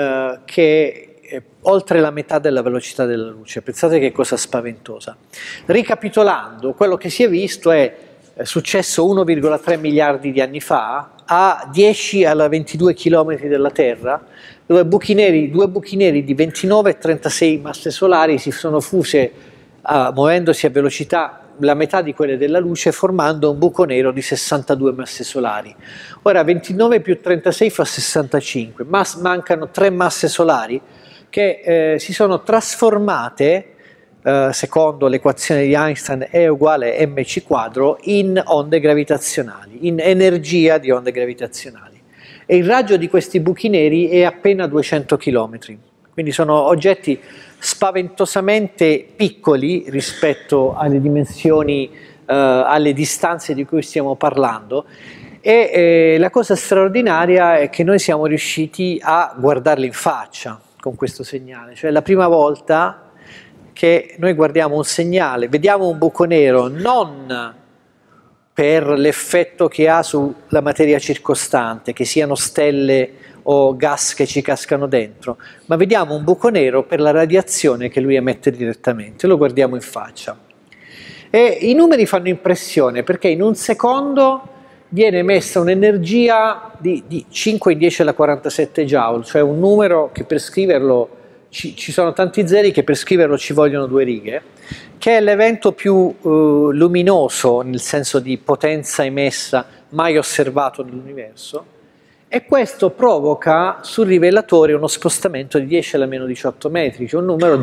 che è oltre la metà della velocità della luce. Pensate che cosa spaventosa. Ricapitolando, quello che si è visto è successo 1,3 miliardi di anni fa, a 10 alla 22 km dalla Terra, dove due buchi neri di 29 e 36 masse solari si sono fuse muovendosi a velocità la metà di quelle della luce, formando un buco nero di 62 masse solari. Ora 29 più 36 fa 65, ma mancano 3 masse solari che si sono trasformate, secondo l'equazione di Einstein E uguale mc quadro, in onde gravitazionali, in energia di onde gravitazionali. E il raggio di questi buchi neri è appena 200 km, quindi sono oggetti spaventosamente piccoli rispetto alle dimensioni, alle distanze di cui stiamo parlando, e la cosa straordinaria è che noi siamo riusciti a guardarli in faccia con questo segnale, cioè la prima volta che noi guardiamo un segnale, vediamo un buco nero non per l'effetto che ha sulla materia circostante, che siano stelle o gas che ci cascano dentro, ma vediamo un buco nero per la radiazione che lui emette direttamente, lo guardiamo in faccia. E i numeri fanno impressione perché in un secondo viene emessa un'energia di 5 in 10 alla 47 joule, cioè un numero che per scriverlo, ci sono tanti zeri che per scriverlo ci vogliono 2 righe, che è l'evento più luminoso nel senso di potenza emessa mai osservato nell'universo. E questo provoca sul rivelatore uno spostamento di 10 alla meno 18 metri, cioè un numero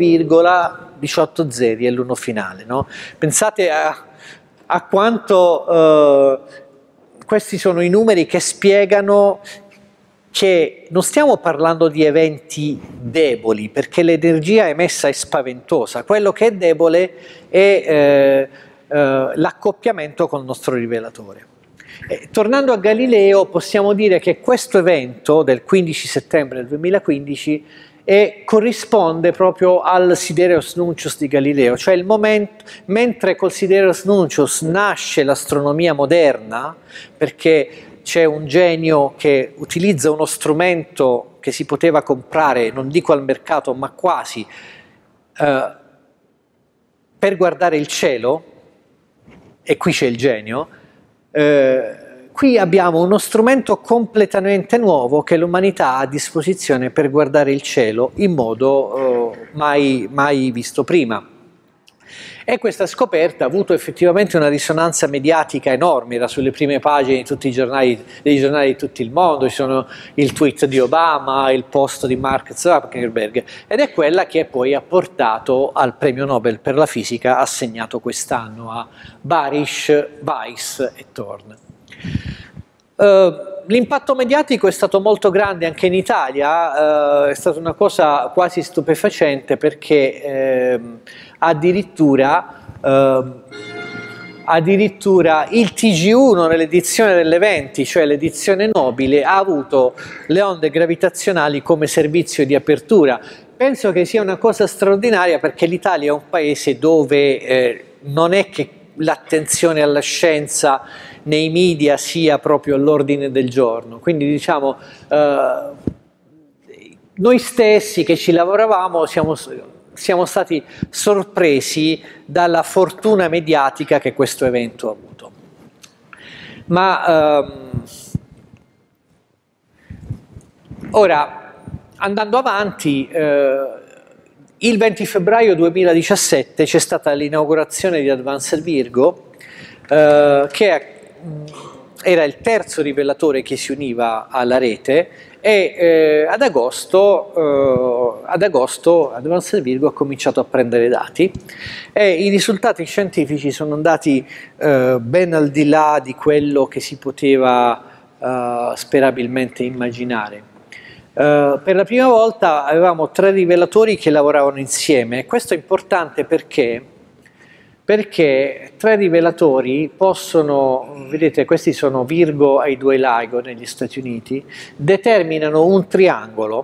0,18 zeri è l'uno finale. No? Pensate a quanto questi sono i numeri che spiegano che non stiamo parlando di eventi deboli, perché l'energia emessa è spaventosa, quello che è debole è l'accoppiamento con il nostro rivelatore. Tornando a Galileo, possiamo dire che questo evento del 15 settembre del 2015 corrisponde proprio al Sidereus Nuncius di Galileo, cioè il momento, mentre col Sidereus Nuncius nasce l'astronomia moderna, perché c'è un genio che utilizza uno strumento che si poteva comprare, non dico al mercato, ma quasi, per guardare il cielo, e qui c'è il genio. Qui abbiamo uno strumento completamente nuovo che l'umanità ha a disposizione per guardare il cielo in modo mai visto prima. E questa scoperta ha avuto effettivamente una risonanza mediatica enorme, era sulle prime pagine di tutti i giornali, dei giornali di tutto il mondo, ci sono il tweet di Obama, il post di Mark Zuckerberg, ed è quella che poi ha portato al premio Nobel per la fisica assegnato quest'anno a Barish, Weiss e Thorne. L'impatto mediatico è stato molto grande anche in Italia, è stata una cosa quasi stupefacente perché addirittura il TG1 nell'edizione dell'Eventi, cioè l'edizione nobile, ha avuto le onde gravitazionali come servizio di apertura. Penso che sia una cosa straordinaria perché l'Italia è un paese dove non è che l'attenzione alla scienza nei media sia proprio all'ordine del giorno, quindi diciamo noi stessi che ci lavoravamo siamo stati sorpresi dalla fortuna mediatica che questo evento ha avuto. Ma ora, andando avanti, il 20 febbraio 2017 c'è stata l'inaugurazione di Advanced Virgo, che era il terzo rivelatore che si univa alla rete, e ad agosto Advanced Virgo ha cominciato a prendere dati e i risultati scientifici sono andati ben al di là di quello che si poteva sperabilmente immaginare. Per la prima volta avevamo 3 rivelatori che lavoravano insieme. Questo è importante perché 3 rivelatori possono, vedete, questi sono Virgo ai 2 LIGO negli Stati Uniti, determinano un triangolo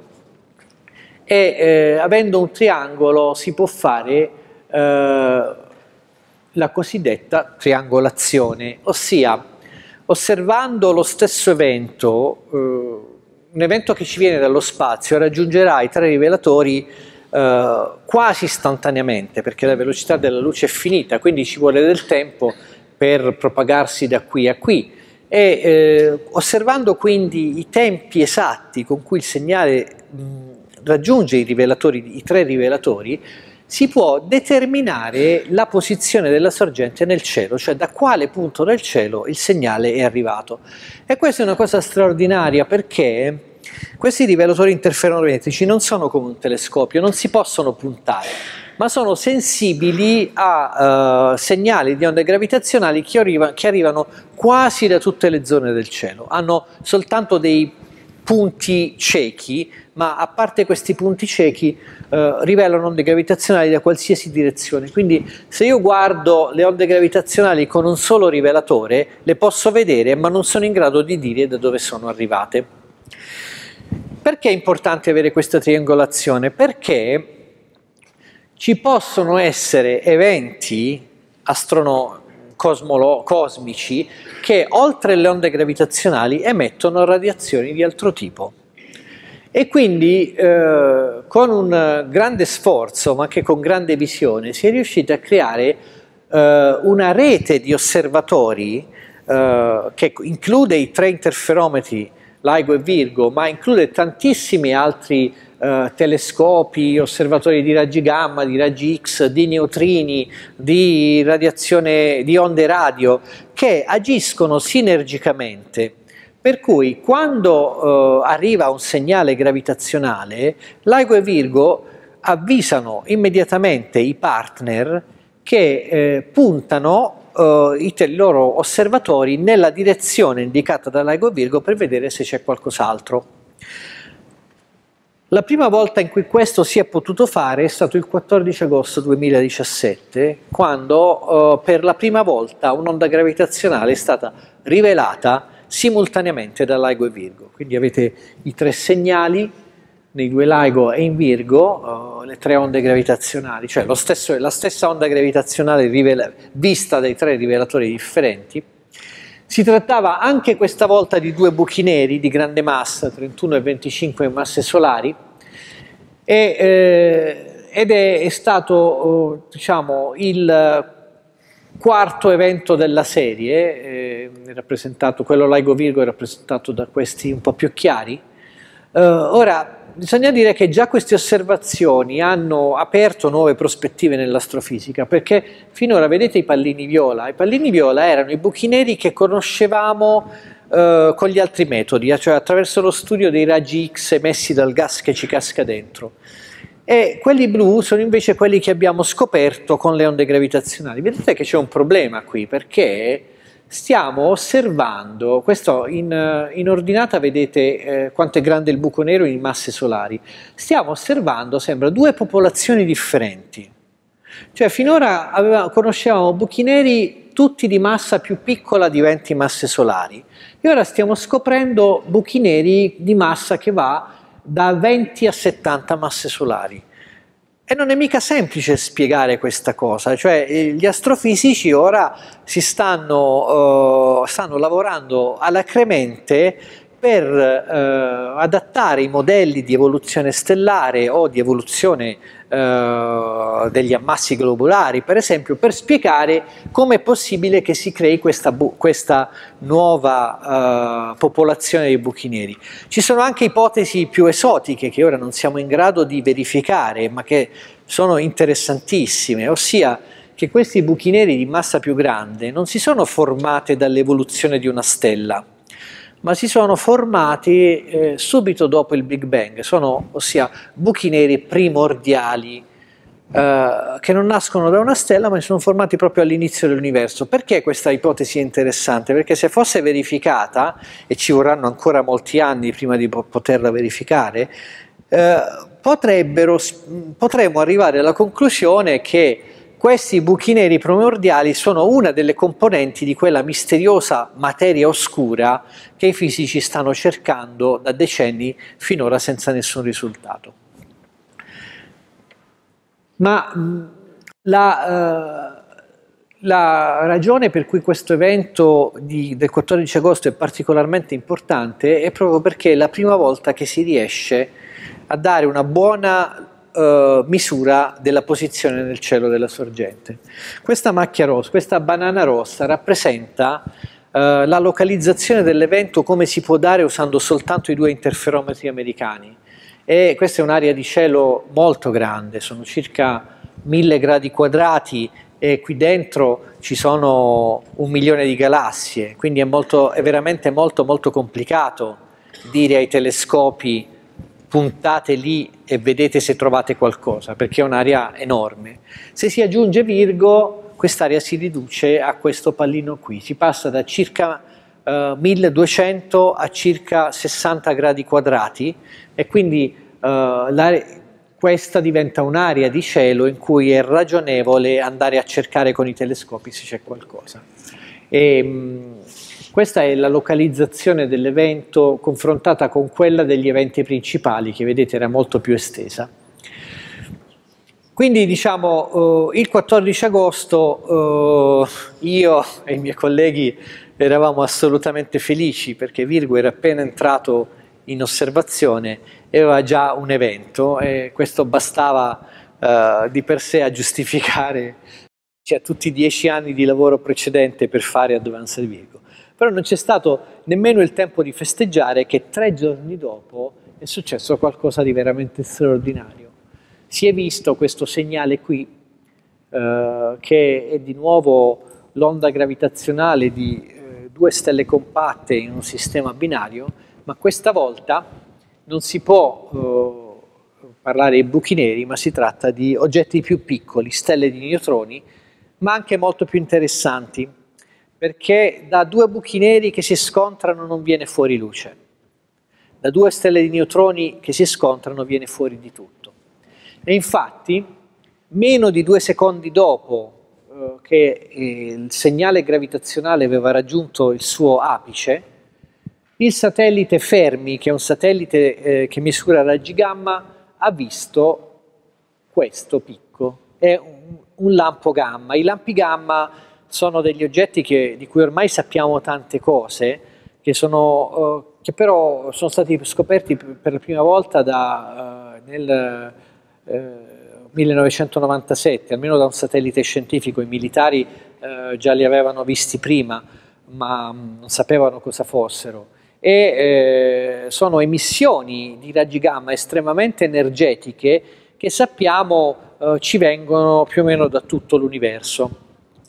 e avendo un triangolo si può fare la cosiddetta triangolazione, ossia osservando lo stesso evento, un evento che ci viene dallo spazio raggiungerà i 3 rivelatori quasi istantaneamente, perché la velocità della luce è finita, quindi ci vuole del tempo per propagarsi da qui a qui e osservando quindi i tempi esatti con cui il segnale raggiunge i 3 rivelatori, si può determinare la posizione della sorgente nel cielo, cioè da quale punto del cielo il segnale è arrivato. E questa è una cosa straordinaria perché questi rivelatori interferometrici non sono come un telescopio, non si possono puntare, ma sono sensibili a segnali di onde gravitazionali che arrivano quasi da tutte le zone del cielo. Hanno soltanto dei punti ciechi, ma a parte questi punti ciechi rivelano onde gravitazionali da qualsiasi direzione. Quindi se io guardo le onde gravitazionali con un solo rivelatore, le posso vedere, ma non sono in grado di dire da dove sono arrivate. Perché è importante avere questa triangolazione? Perché ci possono essere eventi cosmici che oltre le onde gravitazionali emettono radiazioni di altro tipo. E quindi con un grande sforzo, ma anche con grande visione, si è riusciti a creare una rete di osservatori che include i 3 interferometri LIGO e Virgo, ma include tantissimi altri telescopi, osservatori di raggi gamma, di raggi X, di neutrini, di radiazione, di onde radio, che agiscono sinergicamente. Per cui quando arriva un segnale gravitazionale, LIGO e Virgo avvisano immediatamente i partner che puntano i loro osservatori nella direzione indicata da LIGO e Virgo per vedere se c'è qualcos'altro. La prima volta in cui questo si è potuto fare è stato il 14 agosto 2017, quando per la prima volta un'onda gravitazionale è stata rivelata simultaneamente da LIGO e Virgo. Quindi avete i 3 segnali nei 2 LIGO e in Virgo, le 3 onde gravitazionali, cioè la stessa onda gravitazionale vista dai 3 rivelatori differenti. Si trattava anche questa volta di 2 buchi neri di grande massa, 31 e 25 masse solari, ed è stato diciamo, il quarto evento della serie, quello LIGO Virgo è rappresentato da questi un po' più chiari. Ora, bisogna dire che già queste osservazioni hanno aperto nuove prospettive nell'astrofisica, perché finora vedete i pallini viola erano i buchi neri che conoscevamo con gli altri metodi, cioè attraverso lo studio dei raggi X emessi dal gas che ci casca dentro. E quelli blu sono invece quelli che abbiamo scoperto con le onde gravitazionali. Vedete che c'è un problema qui, perché stiamo osservando, questo in ordinata vedete quanto è grande il buco nero in masse solari, stiamo osservando, sembra, 2 popolazioni differenti. Cioè finora conoscevamo buchi neri tutti di massa più piccola di 20 masse solari, e ora stiamo scoprendo buchi neri di massa che va da 20 a 70 masse solari. E non è mica semplice spiegare questa cosa, cioè gli astrofisici ora stanno lavorando alacremente per adattare i modelli di evoluzione stellare o di evoluzione degli ammassi globulari, per esempio, per spiegare come è possibile che si crei questa nuova popolazione di buchi neri. Ci sono anche ipotesi più esotiche che ora non siamo in grado di verificare, ma che sono interessantissime, ossia che questi buchi neri di massa più grande non si sono formati dall'evoluzione di una stella, ma si sono formati subito dopo il Big Bang, ossia buchi neri primordiali che non nascono da una stella ma si sono formati proprio all'inizio dell'universo. Perché questa ipotesi è interessante? Perché se fosse verificata, e ci vorranno ancora molti anni prima di poterla verificare, potremmo arrivare alla conclusione che questi buchi neri primordiali sono una delle componenti di quella misteriosa materia oscura che i fisici stanno cercando da decenni finora senza nessun risultato. Ma la ragione per cui questo evento del 14 agosto è particolarmente importante è proprio perché è la prima volta che si riesce a dare una buona misura della posizione nel cielo della sorgente. Questa macchia rossa, questa banana rossa rappresenta la localizzazione dell'evento come si può dare usando soltanto i 2 interferometri americani. E questa è un'area di cielo molto grande, sono circa 1000 gradi quadrati e qui dentro ci sono 1 milione di galassie, quindi è veramente molto complicato dire ai telescopi puntate lì e vedete se trovate qualcosa, perché è un'area enorme. Se si aggiunge Virgo, quest'area si riduce a questo pallino qui, si passa da circa 1200 a circa 60 gradi quadrati e quindi questa diventa un'area di cielo in cui è ragionevole andare a cercare con i telescopi se c'è qualcosa. Questa è la localizzazione dell'evento confrontata con quella degli eventi principali, che vedete era molto più estesa. Quindi diciamo il 14 agosto io e i miei colleghi eravamo assolutamente felici perché Virgo era appena entrato in osservazione e aveva già un evento e questo bastava di per sé a giustificare tutti i 10 anni di lavoro precedente per fare Advanced Virgo. Però non c'è stato nemmeno il tempo di festeggiare che 3 giorni dopo è successo qualcosa di veramente straordinario. Si è visto questo segnale qui, che è di nuovo l'onda gravitazionale di 2 stelle compatte in un sistema binario, ma questa volta non si può parlare di buchi neri, ma si tratta di oggetti più piccoli, stelle di neutroni, ma anche molto più interessanti, perché da 2 buchi neri che si scontrano non viene fuori luce, da 2 stelle di neutroni che si scontrano viene fuori di tutto. E infatti, meno di 2 secondi dopo che il segnale gravitazionale aveva raggiunto il suo apice, il satellite Fermi, che è un satellite che misura raggi gamma, ha visto questo picco, è un lampo gamma. I lampi gamma sono degli oggetti di cui ormai sappiamo tante cose, che però sono stati scoperti per la prima volta nel 1997, almeno da un satellite scientifico. I militari già li avevano visti prima, ma non sapevano cosa fossero. Sono emissioni di raggi gamma estremamente energetiche che sappiamo ci vengono più o meno da tutto l'universo.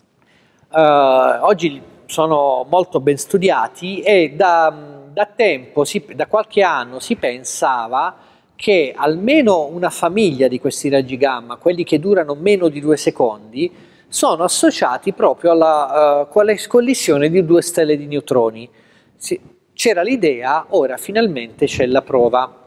Oggi sono molto ben studiati e da qualche anno si pensava che almeno una famiglia di questi raggi gamma, quelli che durano meno di 2 secondi, sono associati proprio alla collisione di 2 stelle di neutroni. C'era l'idea, ora finalmente c'è la prova.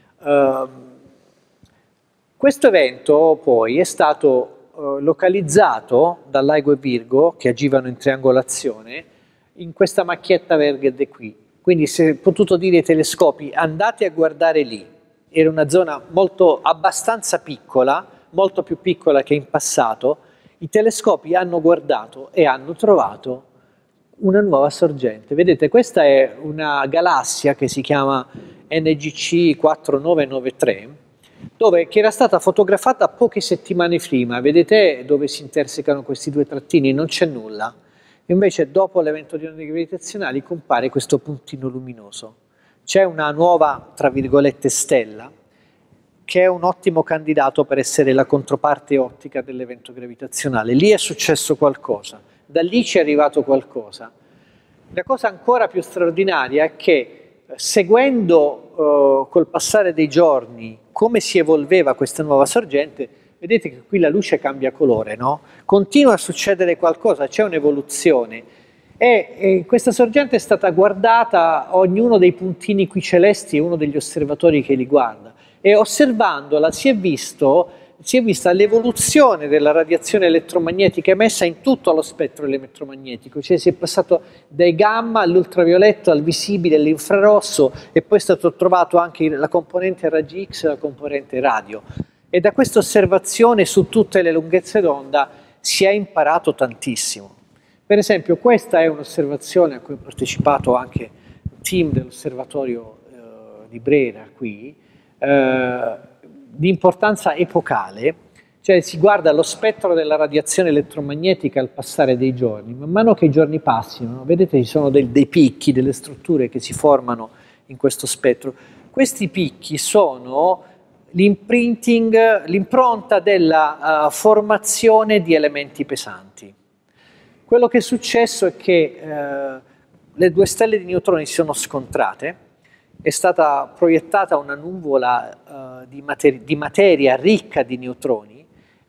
Questo evento poi è stato localizzato dall'Aigo e Virgo, che agivano in triangolazione, in questa macchietta verde qui. Quindi si è potuto dire ai telescopi: andate a guardare lì. Era una zona abbastanza piccola, molto più piccola che in passato. I telescopi hanno guardato e hanno trovato una nuova sorgente. Vedete, questa è una galassia che si chiama NGC 4993, che era stata fotografata poche settimane prima. Vedete dove si intersecano questi due trattini? Non c'è nulla. Invece dopo l'evento di onde gravitazionali compare questo puntino luminoso. C'è una nuova, tra virgolette, stella, che è un ottimo candidato per essere la controparte ottica dell'evento gravitazionale. Lì è successo qualcosa, da lì ci è arrivato qualcosa. La cosa ancora più straordinaria è che seguendo col passare dei giorni come si evolveva questa nuova sorgente, vedete che qui la luce cambia colore, no? Continua a succedere qualcosa, c'è un'evoluzione. E questa sorgente è stata guardata, ognuno dei puntini qui celesti è uno degli osservatori che li guarda. E osservandola si è vista l'evoluzione della radiazione elettromagnetica emessa in tutto lo spettro elettromagnetico, cioè si è passato dai gamma all'ultravioletto, al visibile, all'infrarosso, e poi è stato trovato anche la componente raggi X e la componente radio. E da questa osservazione su tutte le lunghezze d'onda si è imparato tantissimo. Per esempio, questa è un'osservazione a cui ha partecipato anche il team dell'osservatorio di Brera qui, di importanza epocale, cioè si guarda lo spettro della radiazione elettromagnetica al passare dei giorni. Man mano che i giorni passino, vedete ci sono dei picchi, delle strutture che si formano in questo spettro. Questi picchi sono l'impronta della formazione di elementi pesanti. Quello che è successo è che le due stelle di neutroni si sono scontrate, è stata proiettata una nuvola di materia ricca di neutroni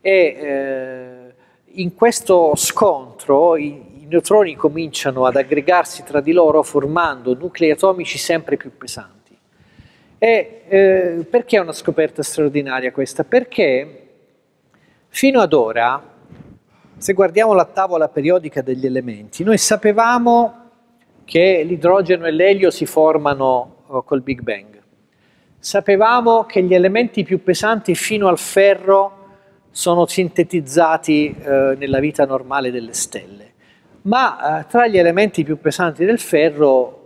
e in questo scontro i neutroni cominciano ad aggregarsi tra di loro formando nuclei atomici sempre più pesanti. Perché è una scoperta straordinaria questa? Perché fino ad ora, se guardiamo la tavola periodica degli elementi, noi sapevamo che l'idrogeno e l'elio si formano col Big Bang. Sapevamo che gli elementi più pesanti fino al ferro sono sintetizzati nella vita normale delle stelle, ma tra gli elementi più pesanti del ferro,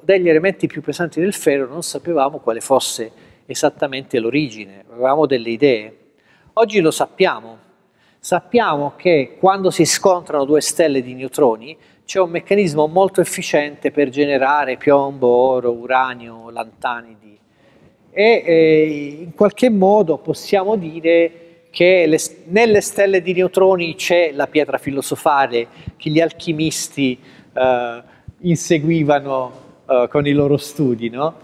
non sapevamo quale fosse esattamente l'origine, avevamo delle idee. Oggi lo sappiamo. Sappiamo che quando si scontrano due stelle di neutroni c'è un meccanismo molto efficiente per generare piombo, oro, uranio, lantanidi e in qualche modo possiamo dire che nelle stelle di neutroni c'è la pietra filosofale che gli alchimisti inseguivano con i loro studi, no?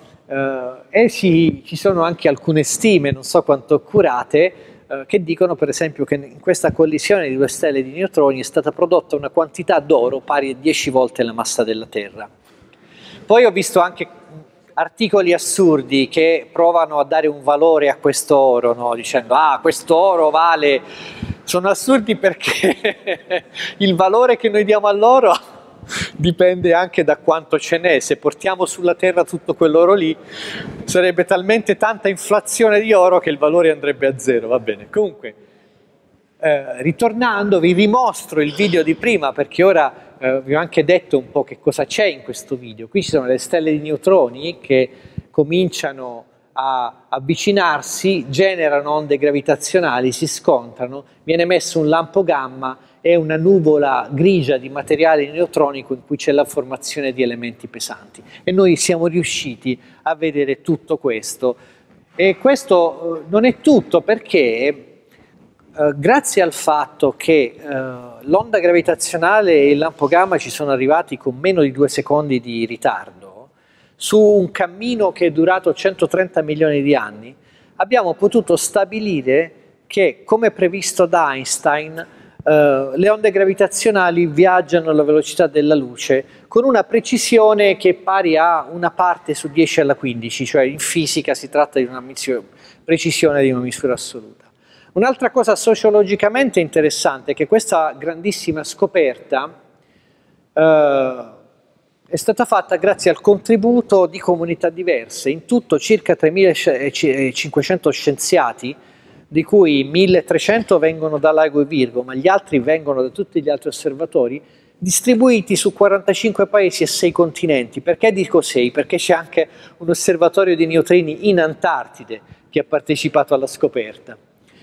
Ci sono anche alcune stime, non so quanto accurate, che dicono per esempio che in questa collisione di due stelle di neutroni è stata prodotta una quantità d'oro pari a 10 volte la massa della Terra. Poi ho visto anche articoli assurdi che provano a dare un valore a questo oro, no? Dicendo questo oro vale... Sono assurdi perché il valore che noi diamo all'oro dipende anche da quanto ce n'è. Se portiamo sulla Terra tutto quell'oro lì, sarebbe talmente tanta inflazione di oro che il valore andrebbe a zero, va bene. Comunque, ritornando, vi rimostro il video di prima, perché ora vi ho anche detto un po' che cosa c'è in questo video. Qui ci sono le stelle di neutroni che cominciano a avvicinarsi, generano onde gravitazionali, si scontrano, viene messo un lampo gamma e una nuvola grigia di materiale neutronico in cui c'è la formazione di elementi pesanti. E noi siamo riusciti a vedere tutto questo. E questo non è tutto, perché grazie al fatto che l'onda gravitazionale e il lampo gamma ci sono arrivati con meno di 2 secondi di ritardo, su un cammino che è durato 130 milioni di anni, abbiamo potuto stabilire che, come previsto da Einstein, le onde gravitazionali viaggiano alla velocità della luce con una precisione che è pari a una parte su 10 alla 15, cioè in fisica si tratta di una precisione di una misura assoluta. Un'altra cosa sociologicamente interessante è che questa grandissima scoperta è stata fatta grazie al contributo di comunità diverse, in tutto circa 3.500 scienziati, di cui 1.300 vengono da Lago e Virgo, ma gli altri vengono da tutti gli altri osservatori, distribuiti su 45 paesi e 6 continenti. Perché dico 6? Perché c'è anche un osservatorio di neutrini in Antartide che ha partecipato alla scoperta.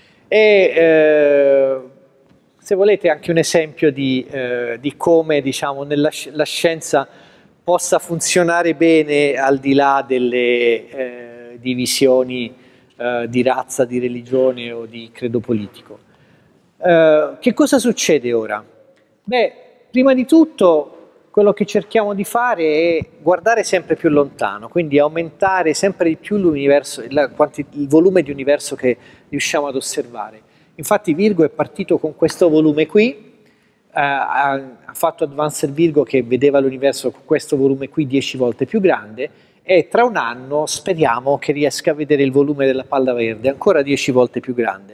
E se volete anche un esempio di come, diciamo, la scienza possa funzionare bene al di là delle divisioni di razza, di religione o di credo politico. Che cosa succede ora? Beh, prima di tutto quello che cerchiamo di fare è guardare sempre più lontano, quindi aumentare sempre di più l'universo, il volume di universo che riusciamo ad osservare. Infatti Virgo è partito con questo volume qui, ha fatto Advanced Virgo che vedeva l'universo con questo volume qui 10 volte più grande, e tra un anno speriamo che riesca a vedere il volume della palla verde ancora 10 volte più grande.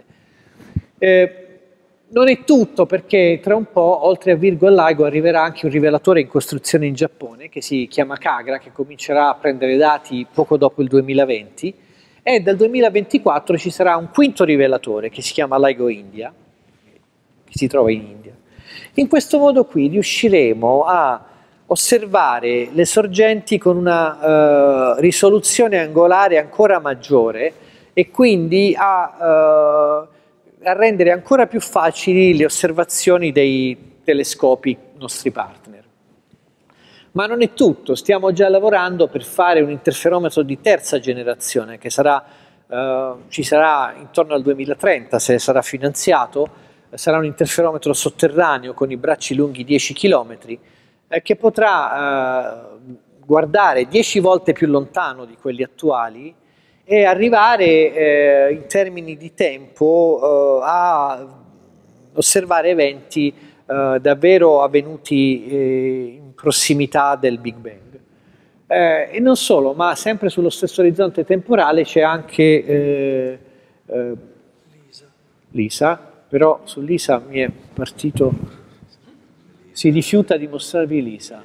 Non è tutto, perché tra un po', oltre a Virgo e Laigo, arriverà anche un rivelatore in costruzione in Giappone che si chiama Kagra, che comincerà a prendere dati poco dopo il 2020, e dal 2024 ci sarà un quinto rivelatore che si chiama LIGO India, che si trova in India. In questo modo qui riusciremo a osservare le sorgenti con una risoluzione angolare ancora maggiore e quindi a rendere ancora più facili le osservazioni dei telescopi nostri partner. Ma non è tutto, stiamo già lavorando per fare un interferometro di terza generazione che ci sarà intorno al 2030, se sarà finanziato. Sarà un interferometro sotterraneo con i bracci lunghi 10 km che potrà guardare 10 volte più lontano di quelli attuali e arrivare in termini di tempo a osservare eventi davvero avvenuti in prossimità del Big Bang. E non solo, ma sempre sullo stesso orizzonte temporale c'è anche LISA, però su LISA mi è partito, si rifiuta di mostrarvi LISA.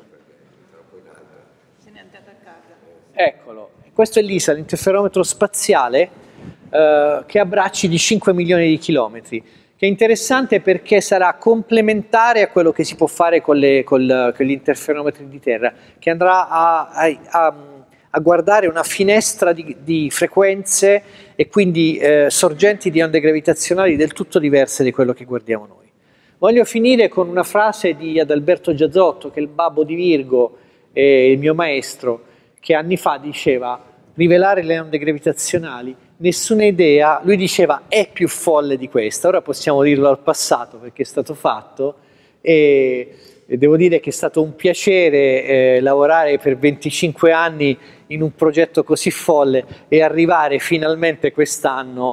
Se n'è andato a casa. Eccolo. Questo è LISA, l'interferometro spaziale che ha bracci di 5 milioni di chilometri, che è interessante perché sarà complementare a quello che si può fare con gli interferometri di terra, che andrà a guardare una finestra di frequenze e quindi sorgenti di onde gravitazionali del tutto diverse di quello che guardiamo noi. Voglio finire con una frase di Adalberto Giazzotto, che è il babbo di Virgo e il mio maestro, che anni fa diceva: rivelare le onde gravitazionali, nessuna idea, lui diceva, è più folle di questa. Ora possiamo dirlo al passato perché è stato fatto, e devo dire che è stato un piacere lavorare per 25 anni in un progetto così folle e arrivare finalmente quest'anno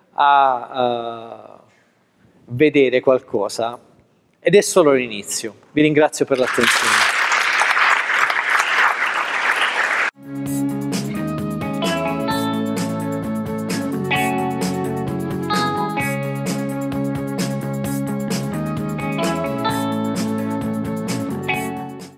a vedere qualcosa, ed è solo l'inizio. Vi ringrazio per l'attenzione.